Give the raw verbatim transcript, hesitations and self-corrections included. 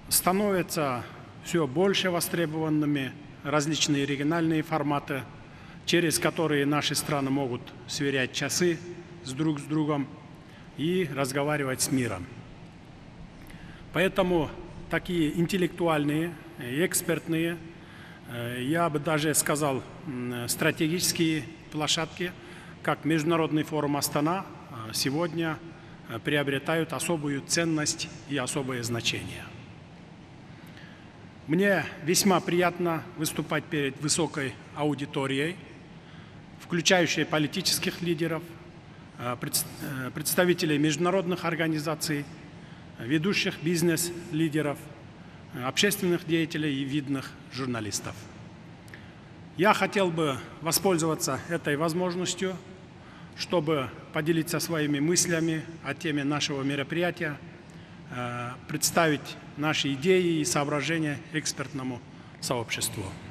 становятся все больше востребованными различные региональные форматы, через которые наши страны могут сверять часы с друг с другом и разговаривать с миром. Поэтому такие интеллектуальные, экспертные, я бы даже сказал, стратегические площадки, как Международный форум Астана, сегодня приобретают особую ценность и особое значение. Мне весьма приятно выступать перед высокой аудиторией, включающей политических лидеров, представителей международных организаций, ведущих бизнес-лидеров, общественных деятелей и видных журналистов. Я хотел бы воспользоваться этой возможностью, чтобы поделиться своими мыслями о теме нашего мероприятия, представить наши идеи и соображения экспертному сообществу.